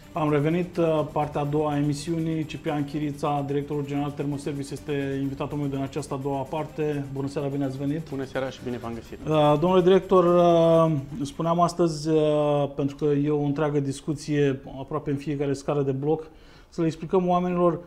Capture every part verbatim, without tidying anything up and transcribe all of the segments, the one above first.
Am revenit, partea a doua a emisiunii. Ciprian Chirița, directorul general Thermoservice, este invitatul meu din această a doua parte. Bună seara, bine ați venit! Bună seara și bine v-am găsit! Domnule director, spuneam astăzi, pentru că e o întreagă discuție aproape în fiecare scară de bloc, să le explicăm oamenilor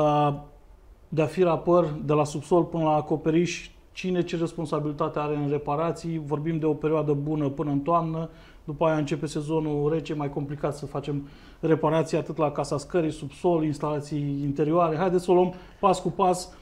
de a fi la păr, de la subsol până la acoperiș, cine ce responsabilitate are în reparații. Vorbim de o perioadă bună până în toamnă, după aia începe sezonul rece, mai complicat să facem reparații atât la casa scării, subsol, instalații interioare. Haideți să o luăm pas cu pas.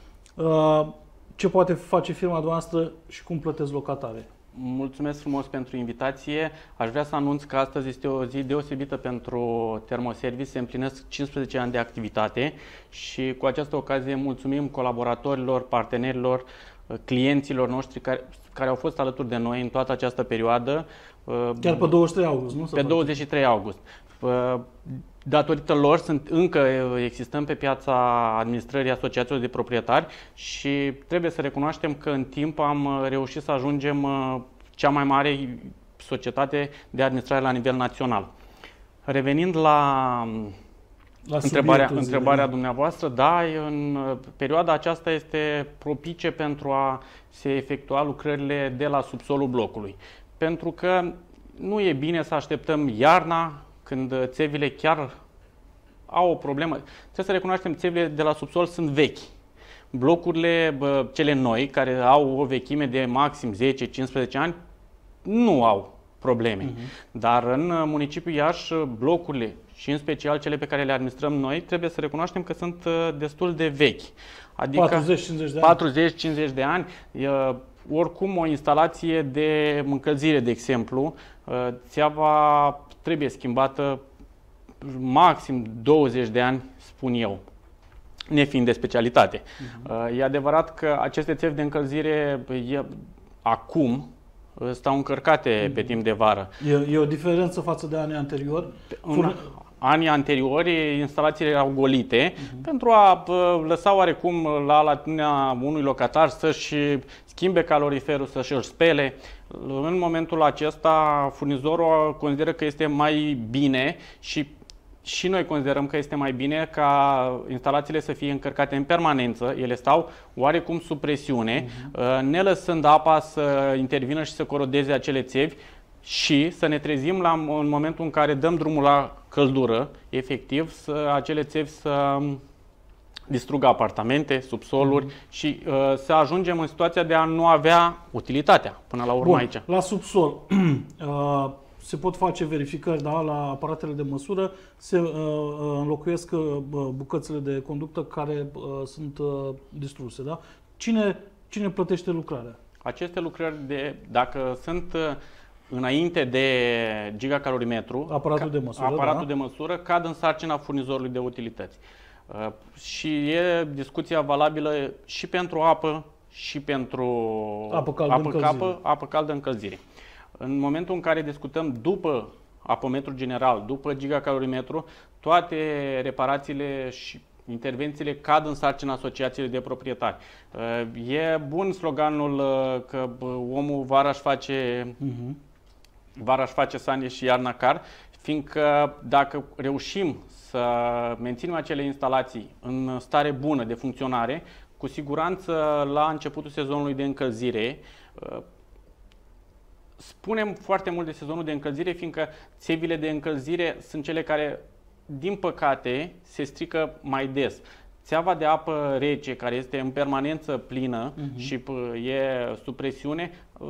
Ce poate face firma noastră și cum plătesc locatare? Mulțumesc frumos pentru invitație. Aș vrea să anunț că astăzi este o zi deosebită pentru Thermoservice. Se împlinesc cincisprezece ani de activitate și cu această ocazie mulțumim colaboratorilor, partenerilor, clienților noștri care, care au fost alături de noi în toată această perioadă. Chiar pe douăzeci și trei august, nu? Pe douăzeci și trei august. Datorită lor sunt, încă existăm pe piața administrării asociațiilor de proprietari și trebuie să recunoaștem că în timp am reușit să ajungem cea mai mare societate de administrare la nivel național. Revenind la, la întrebarea, întrebarea dumneavoastră, da, în perioada aceasta este propice pentru a se efectua lucrările de la subsolul blocului. Pentru că nu e bine să așteptăm iarna, când țevile chiar au o problemă. Trebuie să recunoaștem, țevile de la subsol sunt vechi. Blocurile, bă, cele noi, care au o vechime de maxim zece cincisprezece ani, nu au probleme. Uh-huh. Dar în municipiul Iași, blocurile și în special cele pe care le administrăm noi, trebuie să recunoaștem că sunt destul de vechi. Adică patruzeci cincizeci de ani. patruzeci cincizeci de ani. Oricum, o instalație de încălzire, de exemplu, țeava trebuie schimbată maxim douăzeci de ani, spun eu, nefiind de specialitate. Uh-huh. E adevărat că aceste țevi de încălzire e, acum stau încărcate uh-huh. pe timp de vară. E, e o diferență față de anii anteriori? În anii anteriori, instalațiile erau golite uh-huh. pentru a lăsa oarecum la latitudinea unui locatar să-și schimbe caloriferul, să-și îl spele. În momentul acesta, furnizorul consideră că este mai bine și și noi considerăm că este mai bine ca instalațiile să fie încărcate în permanență. Ele stau oarecum sub presiune, uh-huh. ne lăsând apa să intervină și să corodeze acele țevi și să ne trezim la, în momentul în care dăm drumul la căldură, efectiv, să, acele țevi să distrugă apartamente, subsoluri uh-huh. și uh, să ajungem în situația de a nu avea utilitatea până la urmă. Bun, aici. La subsol uh, se pot face verificări, da, la aparatele de măsură, se uh, înlocuiesc uh, bucățile de conductă care uh, sunt uh, distruse. Da? Cine, cine plătește lucrarea? Aceste lucrări, de, dacă sunt uh, înainte de gigacalorimetru, aparatul de măsură, aparatul da? de măsură cad în sarcina furnizorului de utilități. Uh, și e discuția valabilă și pentru apă și pentru apă caldă, apă, încălzire. Apă, apă caldă încălzire. În momentul în care discutăm după apometru general, după gigacalorimetru, toate reparațiile și intervențiile cad în sarcina asociației de proprietari. E bun sloganul că omul vara își face, uh-huh. vara își face sanie și iarna car, fiindcă dacă reușim să menținem acele instalații în stare bună de funcționare, cu siguranță la începutul sezonului de încălzire, spunem foarte mult de sezonul de încălzire, fiindcă țevile de încălzire sunt cele care, din păcate, se strică mai des. Țeava de apă rece, care este în permanență plină uh-huh. și e sub presiune,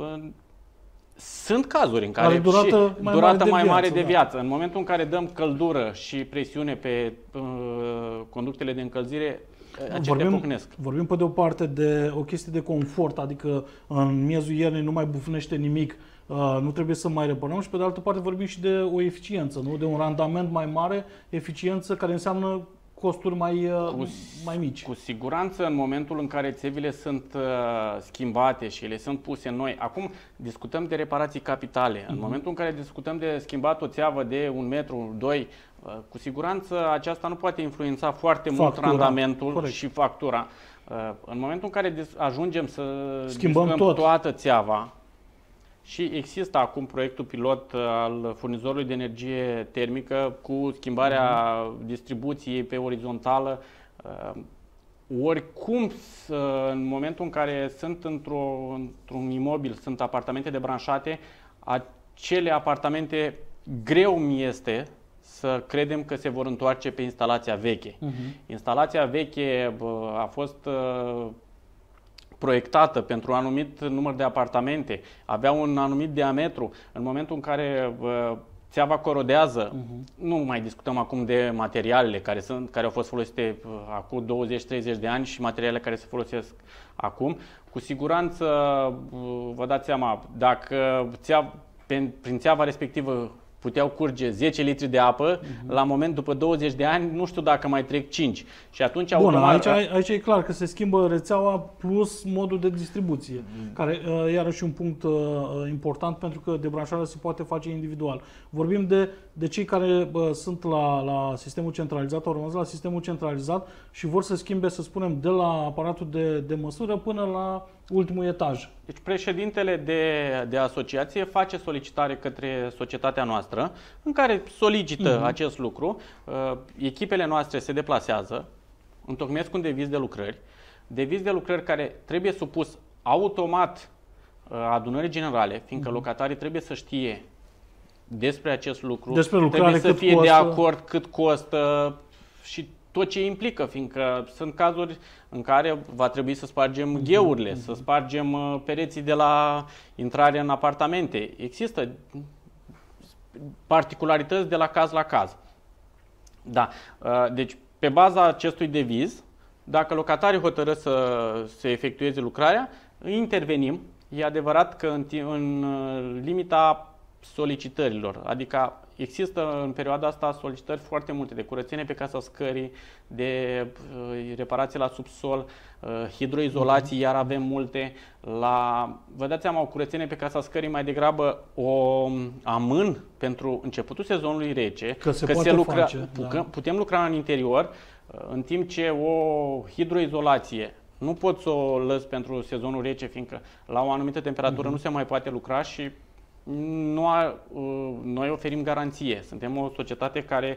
sunt cazuri în care are durată și mai durată mare, mai de, mare viață, de da. viață. În momentul în care dăm căldură și presiune pe uh, conductele de încălzire, acestea vorbim, pocnesc. Vorbim pe de o parte de o chestie de confort, adică în miezul iernii nu mai bufnește nimic, uh, nu trebuie să mai reparăm, și pe de altă parte vorbim și de o eficiență, nu? De un randament mai mare, eficiență care înseamnă costuri mai, cu, mai mici. Cu siguranță, în momentul în care țevile sunt uh, schimbate și ele sunt puse noi, acum discutăm de reparații capitale, uh-huh. în momentul în care discutăm de schimbat o țeavă de un metru, doi, uh, cu siguranță aceasta nu poate influența foarte factura, mult randamentul corect. Și factura. Uh, în momentul în care ajungem să schimbăm tot. toată țeava, Și există acum proiectul pilot al furnizorului de energie termică cu schimbarea uh-huh. distribuției pe orizontală. Oricum, în momentul în care sunt într-o, într-un imobil, sunt apartamente debranșate, acele apartamente greu mi este să credem că se vor întoarce pe instalația veche. Uh-huh. Instalația veche a fost proiectată pentru un anumit număr de apartamente, avea un anumit diametru. În momentul în care țeava corodează, uh-huh. nu mai discutăm acum de materialele care, sunt, care au fost folosite acum douăzeci treizeci de ani și materialele care se folosesc acum. Cu siguranță, vă dați seama, dacă țeava, prin țeava respectivă puteau curge zece litri de apă, uh-huh. la moment, după douăzeci de ani, nu știu dacă mai trec cinci. Și atunci Bun, automat... aici, aici e clar că se schimbă rețeaua plus modul de distribuție, uh-huh. care iarăși un punct uh, important, pentru că debranșarea se poate face individual. Vorbim de, de cei care uh, sunt la, la sistemul centralizat, au rămas la sistemul centralizat și vor să schimbe, să spunem, de la aparatul de, de măsură până la ultimul etaj. Deci președintele de, de asociație face solicitare către societatea noastră în care solicită uh-huh. acest lucru. Uh, echipele noastre se deplasează, întocmesc un deviz de lucrări, deviz de lucrări care trebuie supus automat uh, adunării generale, fiindcă uh-huh. locatarii trebuie să știe despre acest lucru, despre lucrare, trebuie să fie costă. de acord cât costă și tot ce implică, fiindcă sunt cazuri în care va trebui să spargem uh-huh. gheurile, uh-huh. să spargem uh, pereții de la intrare în apartamente. Există particularități de la caz la caz. Da. Uh, deci, pe baza acestui deviz, dacă locatarii hotărăsc să se efectueze lucrarea, intervenim. E adevărat că în, în limita solicitărilor, adică există în perioada asta solicitări foarte multe de curățenie pe casa scării, de uh, reparație la subsol, uh, hidroizolații, iar avem multe. La, vă dați seama, o curățenie pe casa scării mai degrabă o amân pentru începutul sezonului rece, că se, că poate se lucra, face, putem, da. putem lucra în interior, uh, în timp ce o hidroizolație nu pot să o lăs pentru sezonul rece, fiindcă la o anumită temperatură uh-huh. nu se mai poate lucra și Nu a, noi oferim garanție. Suntem o societate care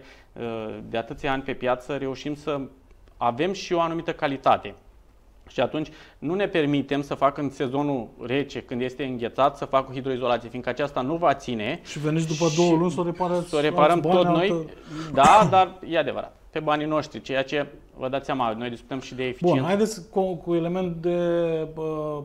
de atâția ani pe piață reușim să avem și o anumită calitate. Și atunci nu ne permitem să fac în sezonul rece, când este înghețat, să fac o hidroizolație, fiindcă aceasta nu va ține. Și veniți după două luni să o reparați. Să o reparăm tot noi. Altă... Da, dar e adevărat. Pe banii noștri, ceea ce, vă dați seama, noi discutăm și de eficiență. Bun, haideți cu, cu element de uh,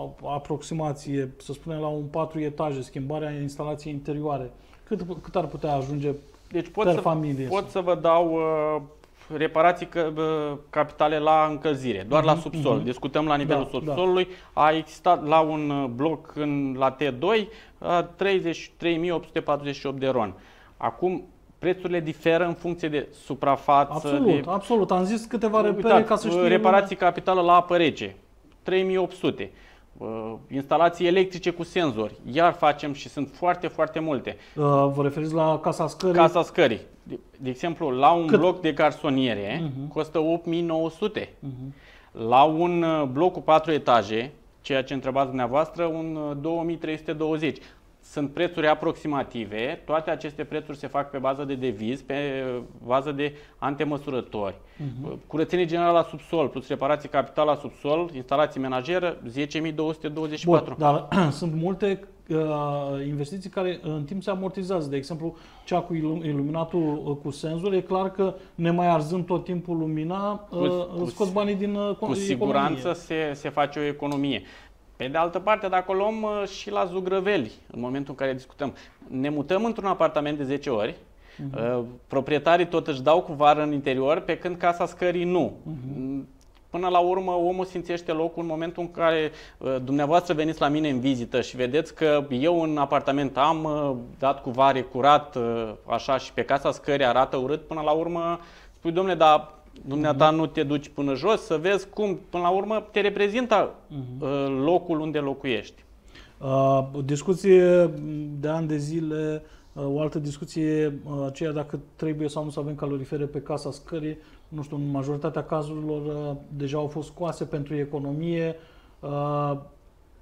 aproximație, să spunem la un patru etaje, schimbarea instalației interioare. Cât, cât ar putea ajunge deci pot per să, familie? Pot să vă dau uh, reparații că, uh, capitale la încălzire, doar uh-huh, la subsol. Uh-huh. Discutăm la nivelul da, subsolului. Da. A existat la un bloc în, la T doi uh, treizeci și trei mii opt sute patruzeci și opt de ron. Acum, prețurile diferă în funcție de suprafață. Absolut, de... absolut. Am zis câteva repere Uitați, ca să știe reparații lumea. Capitală la apă rece, trei mii opt sute. Uh, instalații electrice cu senzori, iar facem și sunt foarte, foarte multe. Uh, vă referiți la casa scării? Casa scării. De, de exemplu, la un Cât? bloc de garsoniere uh-huh. costă opt mii nouă sute. Uh-huh. La un bloc cu patru etaje, ceea ce întrebați dumneavoastră, un două mii trei sute douăzeci. Sunt prețuri aproximative, toate aceste prețuri se fac pe bază de deviz, pe bază de antemăsurători. Uh-huh. Curățenie generală la subsol, plus reparații capitală la subsol, instalații menajeră, zece mii două sute douăzeci și patru. Bun, dar sunt multe uh, investiții care în timp se amortizează. De exemplu, cea cu iluminatul uh, cu senzor, e clar că ne mai arzând tot timpul lumina, uh, cu, scoți banii din uh, Cu siguranță se, se face o economie. Pe de altă parte, dacă o luăm și la zugrăveli, în momentul în care discutăm, ne mutăm într-un apartament de zece ori, uh-huh. proprietarii tot își dau cu vară în interior, pe când casa scării nu. Uh-huh. Până la urmă, omul simțește locul în momentul în care dumneavoastră veniți la mine în vizită și vedeți că eu în apartament am dat cu vare curat, așa, și pe casa scării arată urât, până la urmă spui, domnule, dar dumneata nu te duci până jos să vezi cum, până la urmă, te reprezintă uh-huh. locul unde locuiești. Uh, o discuție de ani de zile, uh, o altă discuție, uh, aceea dacă trebuie sau nu să avem calorifere pe casa scării. Nu știu, în majoritatea cazurilor uh, deja au fost scoase pentru economie. Uh,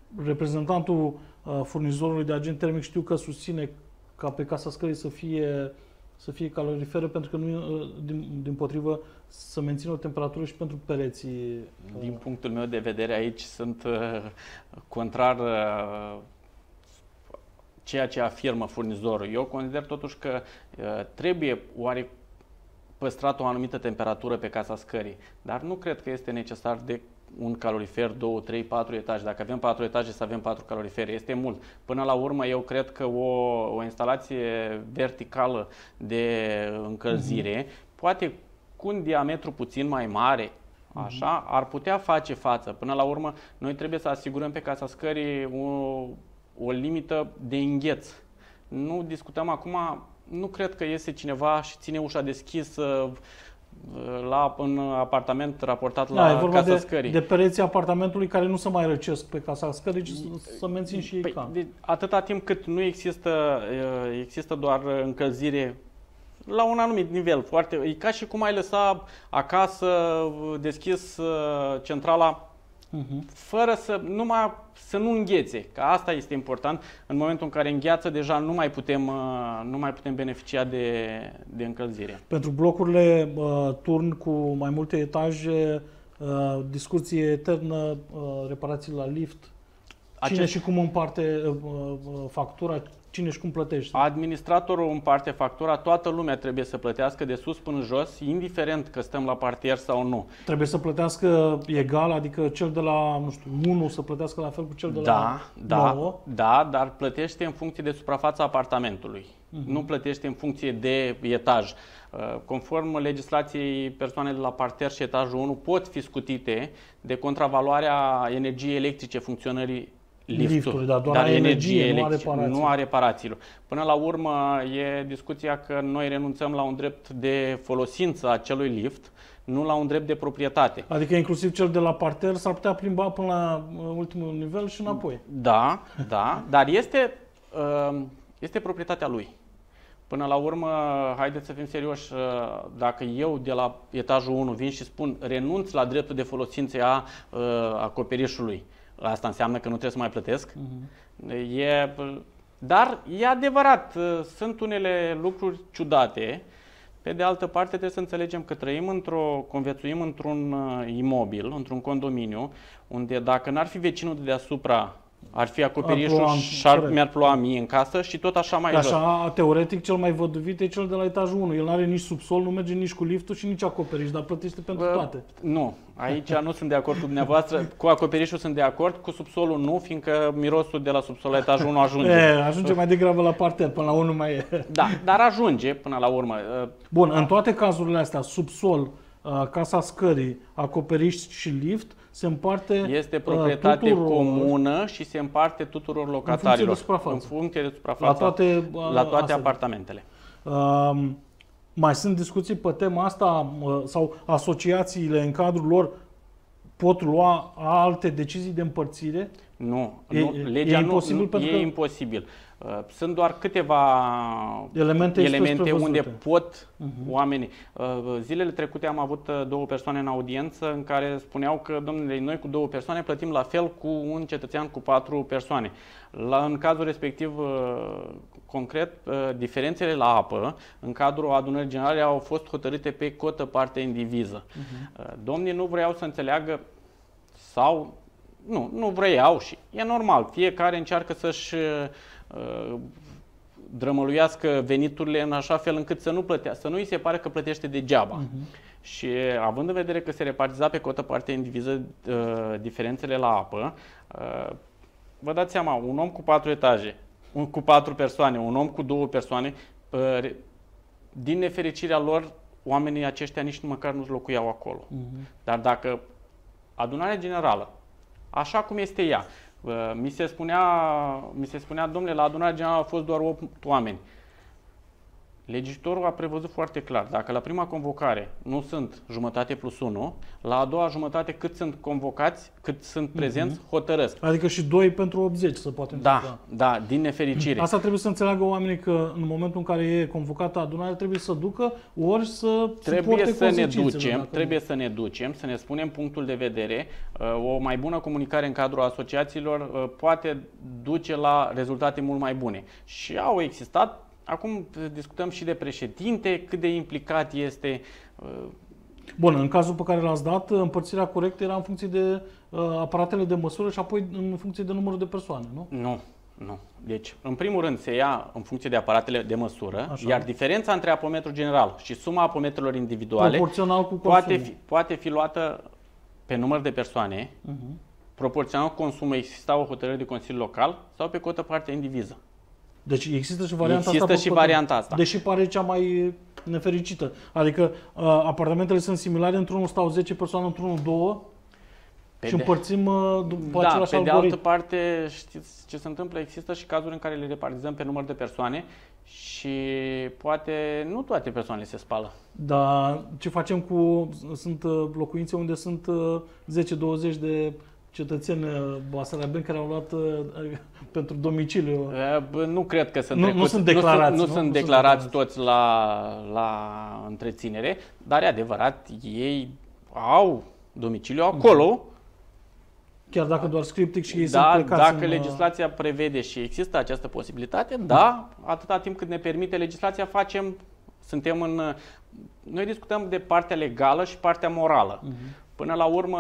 reprezentantul uh, furnizorului de agent termic știu că susține ca pe casa scării să fie, să fie caloriferă pentru că nu, uh, din, din potrivă, să mențină o temperatură și pentru pereții. Uh. Din punctul meu de vedere aici sunt uh, contrar uh, ceea ce afirmă furnizorul. Eu consider totuși că uh, trebuie oare păstrat o anumită temperatură pe casa scării, dar nu cred că este necesar de un calorifer, două, trei, patru etaje. Dacă avem patru etaje, să avem patru calorifere. Este mult. Până la urmă, eu cred că o, o instalație verticală de încălzire, uh-huh. poate cu un diametru puțin mai mare, așa, uh-huh. ar putea face față. Până la urmă, noi trebuie să asigurăm pe casa scării o, o limită de îngheț. Nu discutăm acum, nu cred că iese cineva și ține ușa deschisă la, în apartament raportat da, la casa de, scării. de pereții apartamentului care nu se mai răcesc pe casa scării, ci să mențin și ei păi, cald. De, atâta timp cât nu există, există doar încălzire la un anumit nivel, foarte, e ca și cum ai lăsa acasă deschis centrala uh-huh. fără să, numai, să nu înghețe, că asta este important. În momentul în care îngheață, deja nu mai putem, nu mai putem beneficia de, de încălzire. Pentru blocurile uh, turn cu mai multe etaje, uh, discuție eternă, uh, reparații la lift, cine Acest... și cum împarte uh, uh, factura, cine și cum plătește? Administratorul împarte factura, toată lumea trebuie să plătească de sus până jos, indiferent că stăm la parter sau nu. Trebuie să plătească egal, adică cel de la, nu știu, unu să plătească la fel cu cel de da, la da, nouă? Da, dar plătește în funcție de suprafața apartamentului. Uh-huh. Nu plătește în funcție de etaj. Conform legislației, persoanele de la parter și etajul unu pot fi scutite de contravaloarea energiei electrice funcționării liftului, liftului da, doar dar energie, energie nu a reparații. Nu a reparațiilor. Până la urmă e discuția că noi renunțăm la un drept de folosință a acelui lift, nu la un drept de proprietate. Adică inclusiv cel de la parter s-ar putea plimba până la ultimul nivel și înapoi. Da, da, dar este, este proprietatea lui. Până la urmă, haideți să fim serioși, dacă eu de la etajul unu vin și spun renunț la dreptul de folosință a acoperișului, asta înseamnă că nu trebuie să mai plătesc. Uh-huh. E, dar e adevărat, sunt unele lucruri ciudate. Pe de altă parte, trebuie să înțelegem că trăim într-o, conviețuim într-un imobil, într-un condominiu, unde dacă n-ar fi vecinul de deasupra, ar fi acoperișul și ar, mi-ar ploua mie în casă și tot așa mai jos. Așa, teoretic, cel mai văduvit e cel de la etajul unu. El nu are nici subsol, nu merge nici cu liftul și nici acoperiș, dar plătește pentru Bă, toate. Nu, aici nu sunt de acord cu dumneavoastră. Cu acoperișul sunt de acord, cu subsolul nu, fiindcă mirosul de la subsol la etajul unu ajunge. E, ajunge mai degrabă la parter, până la unu mai e. Da, dar ajunge până la urmă. Bun, în toate cazurile astea, subsol, casa scării, acoperiș și lift, se împarte este proprietate tuturor, comună și se împarte tuturor locatarilor. În funcție de suprafață. În funcție de suprafață. La toate, la toate apartamentele. Uh, mai sunt discuții pe tema asta uh, sau asociațiile în cadrul lor pot lua alte decizii de împărțire? Nu, e, nu legea e imposibil nu, pentru e că... imposibil. Sunt doar câteva elemente, elemente unde pot uh-huh. oamenii. Zilele trecute am avut două persoane în audiență în care spuneau că, domnule, noi cu două persoane plătim la fel cu un cetățean cu patru persoane. La, în cazul respectiv, concret, diferențele la apă în cadrul adunării generale au fost hotărâte pe cotă parte indiviză. Uh-huh. Domnii nu vreau să înțeleagă sau nu, nu vreau și e normal. Fiecare încearcă să-și uh, drămăluiască veniturile în așa fel încât să nu plătească, să nu îi se pare că plătește degeaba. Uh-huh. Și având în vedere că se repartiza pe cotă parte indiviză uh, diferențele la apă, uh, vă dați seama, un om cu patru etaje, un, cu patru persoane, un om cu două persoane, uh, din nefericirea lor, oamenii aceștia nici măcar nu locuiau acolo. Uh-huh. Dar dacă adunarea generală, așa cum este ea, mi se spunea, mi se spunea, domnule, la adunarea generală au fost doar opt oameni. Legislatorul a prevăzut foarte clar, dacă la prima convocare nu sunt jumătate plus unu, la a doua jumătate cât sunt convocați, cât sunt prezenți, uh-huh. hotărăsc. Adică și doi pentru optzeci să poate Da, întâmpla. da, din nefericire. Asta trebuie să înțeleagă oamenii că în momentul în care e convocată adunare trebuie să ducă ori să Trebuie să ne ducem, trebuie să ne ducem, să ne spunem punctul de vedere. O mai bună comunicare în cadrul asociațiilor poate duce la rezultate mult mai bune. Și au existat. Acum discutăm și de președinte, cât de implicat este. Bun, în cazul pe care l-ați dat, împărțirea corectă era în funcție de uh, aparatele de măsură și apoi în funcție de numărul de persoane, nu? Nu, nu. Deci, în primul rând, se ia în funcție de aparatele de măsură, Așa. Iar diferența între apometrul general și suma apometrelor individuale proporțional cu poate fi, poate fi luată pe număr de persoane, uh-huh. proporțional cu consumul, exista o hotărâre de Consiliu Local sau pe cotă parte indiviză. Deci există și varianta există asta. și varianta asta. Deși pare cea mai nefericită. Adică uh, apartamentele sunt similare, într-unul stau zece persoane, într-unul două pe și de... împărțim uh, după da, același pe algoritm. de altă parte, știți ce se întâmplă? Există și cazuri în care le repartizăm pe număr de persoane și poate nu toate persoanele se spală. Dar ce facem cu... Sunt uh, locuințe unde sunt uh, zece douăzeci de cetățeni basarabieni care au luat uh, pentru domiciliu. Bă, nu cred că sunt nu, trecuți, nu sunt declarați. Nu, Nu, nu sunt nu declarați sunt toți la, la întreținere, dar e adevărat, ei au domiciliu acolo. Chiar dacă doar scriptic și ei da, sunt plecați dacă în... legislația prevede și există această posibilitate, da, atâta timp cât ne permite legislația, facem, suntem în... Noi discutăm de partea legală și partea morală. Uh-huh. Până la urmă,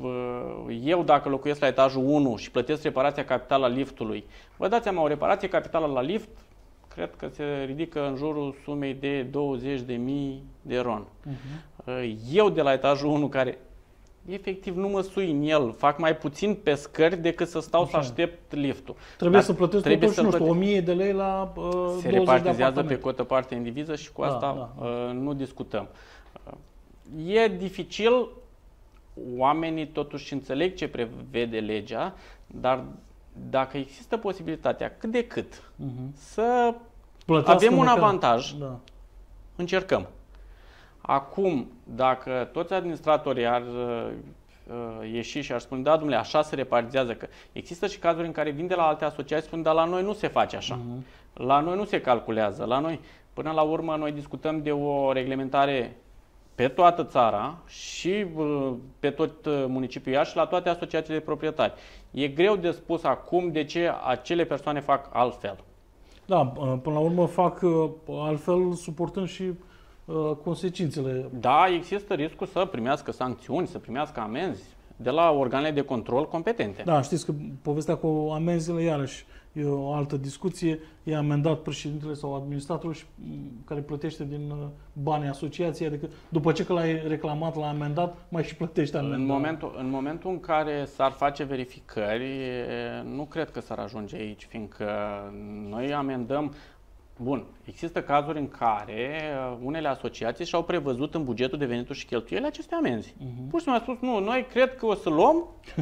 eu dacă locuiesc la etajul unu și plătesc reparația capitală a liftului, vă dați seama, o reparație capitală la lift, cred că se ridică în jurul sumei de douăzeci de mii de ron. Uh-huh. Eu de la etajul unu, care efectiv nu mă sui în el, fac mai puțin pe scări decât să stau Așa. să aștept liftul. Trebuie Dar să plătesc trebuie totuși, să nu știu, o mie de lei la uh, Se repartizează pe cotă parte indiviză și cu da, asta da. Uh, nu discutăm. Uh, e dificil. Oamenii totuși înțeleg ce prevede legea, dar dacă există posibilitatea cât de cât uh-huh. să Plătească avem un măcar. avantaj, da. încercăm. Acum, dacă toți administratorii ar uh, ieși și ar spune, da, domnule, așa se repartizează, că există și cazuri în care vin de la alte asociații, spun, dar la noi nu se face așa, uh-huh. la noi nu se calculează, la noi, până la urmă, noi discutăm de o reglementare pe toată țara și pe tot municipiul Iași și la toate asociațiile de proprietari. E greu de spus acum de ce acele persoane fac altfel. Da, până la urmă fac altfel suportând și consecințele. Da, există riscul să primească sancțiuni, să primească amenzi de la organele de control competente. Da, știți că povestea cu amenzile, iarăși, e o altă discuție. E amendat președintele sau administratorul și, care plătește din banii asociației, adică după ce că l-ai reclamat, l-a amendat, mai și plătește amendat. În momentul, în momentul în care s-ar face verificări, nu cred că s-ar ajunge aici, fiindcă noi amendăm. Bun, există cazuri în care unele asociații și-au prevăzut în bugetul de venituri și cheltuieli aceste amenzi. Uh-huh. Pur și simplu au spus, nu, noi cred că o să luăm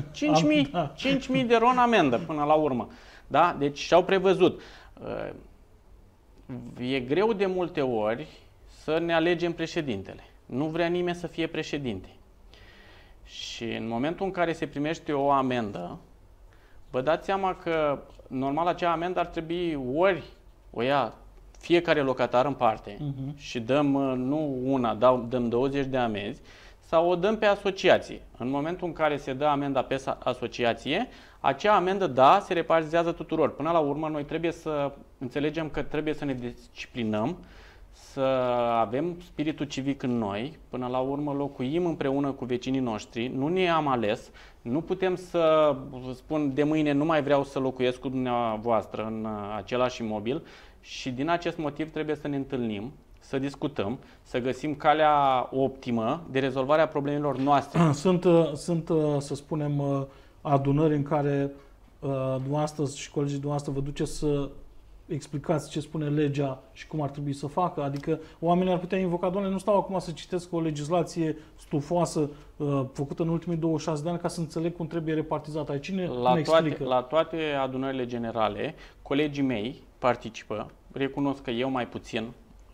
cinci mii de ron amendă până la urmă. Da? Deci și-au prevăzut. E greu de multe ori să ne alegem președintele. Nu vrea nimeni să fie președinte. Și în momentul în care se primește o amendă, vă dați seama că normal acea amendă ar trebui ori o ia fiecare locatar în parte uh-huh. și dăm nu una, dăm douăzeci de amenzi, sau o dăm pe asociație. În momentul în care se dă amenda pe asociație, acea amendă, da, se repartizează tuturor. Până la urmă, noi trebuie să înțelegem că trebuie să ne disciplinăm, să avem spiritul civic în noi, până la urmă locuim împreună cu vecinii noștri, nu ne am ales, nu putem să spun de mâine nu mai vreau să locuiesc cu dumneavoastră în același imobil și din acest motiv trebuie să ne întâlnim, să discutăm, să găsim calea optimă de rezolvare a problemelor noastre. Sunt, sunt să spunem, adunări în care dumneavoastră și colegii dumneavoastră vă duceți să explicați ce spune legea și cum ar trebui să facă. Adică oamenii ar putea invoca, doamne, nu stau acum să citesc o legislație stufoasă uh, făcută în ultimii douăzeci și șase de ani ca să înțeleg cum trebuie repartizată. Aici cine la, toate, la toate adunările generale, colegii mei participă, recunosc că eu mai puțin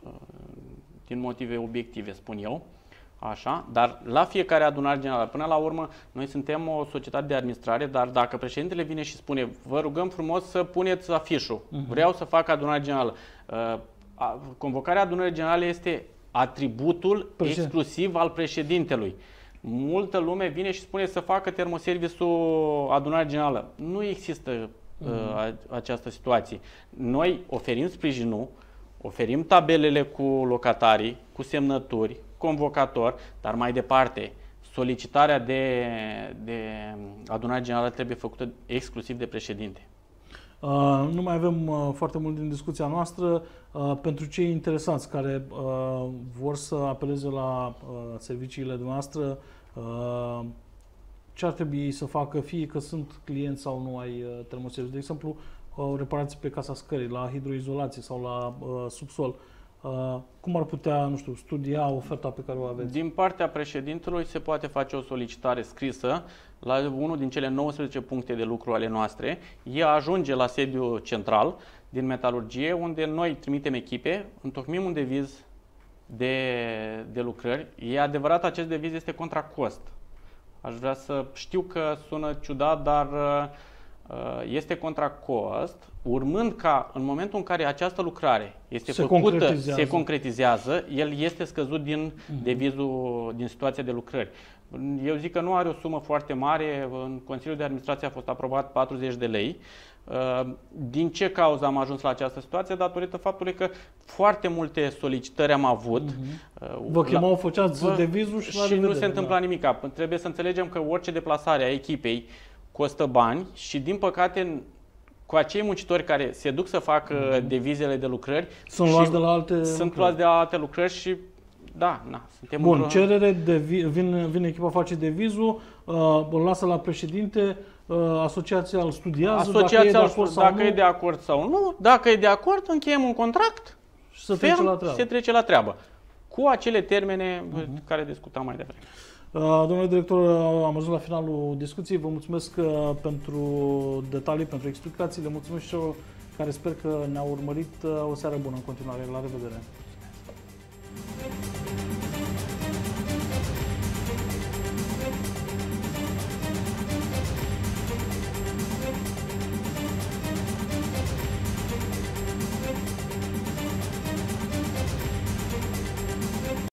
din motive obiective, spun eu. Așa, dar la fiecare adunare generală, până la urmă, noi suntem o societate de administrare, dar dacă președintele vine și spune, vă rugăm frumos să puneți afișul, uh-huh. vreau să fac adunare generală. Convocarea adunării generale este atributul Președinte. exclusiv al președintelui. Multă lume vine și spune să facă termoservisul adunare generală. Nu există uh-huh. această situație. Noi oferim sprijinul, oferim tabelele cu locatarii, cu semnături, convocator, dar mai departe, solicitarea de, de adunare generală trebuie făcută exclusiv de președinte. Uh, nu mai avem uh, foarte mult din discuția noastră. Uh, pentru cei interesați care uh, vor să apeleze la uh, serviciile dumneavoastră, uh, ce ar trebui să facă, fie că sunt clienți sau nu ai uh, termoservice? De exemplu, uh, reparații pe casa scării, la hidroizolație sau la uh, subsol. Uh, cum ar putea, nu știu, studia oferta pe care o aveți? Din partea președintelui se poate face o solicitare scrisă la unul din cele nouăsprezece puncte de lucru ale noastre. Ea ajunge la sediul central din metalurgie, unde noi trimitem echipe, întocmim un deviz de, de lucrări. E adevărat, acest deviz este contra cost. Aș vrea să știu că sună ciudat, dar este contra cost, urmând ca în momentul în care această lucrare este se făcută, concretizează. se concretizează, el este scăzut din uh-huh. devizul, din situația de lucrări. Eu zic că nu are o sumă foarte mare, în Consiliul de Administrație a fost aprobat patruzeci de lei. Din ce cauză am ajuns la această situație? Datorită faptului că foarte multe solicitări am avut. Uh-huh. Vă chemau, făceați devizul și, și nu se întâmpla da. nimic. Trebuie să înțelegem că orice deplasare a echipei costă bani și, din păcate, cu acei muncitori care se duc să facă mm-hmm. devizele de lucrări, sunt luați de la alte sunt lucrări. luați de la alte lucrări și da, na, suntem Bun, într-o... cerere, de vine, vine echipa, face devizul, uh, îl lasă la președinte, uh, asociația îl studiază, asociația dacă, e de, acord sau dacă nu, e de acord sau nu, dacă e de acord, încheiem un contract și se trece la treabă. se trece la treabă. Cu acele termene uh-huh. care discutam mai devreme. Uh, domnule director, am ajuns la finalul discuției. Vă mulțumesc uh, pentru detalii, pentru explicații. Le mulțumesc și celor care sper că ne-au urmărit. Uh, o seară bună în continuare. La revedere!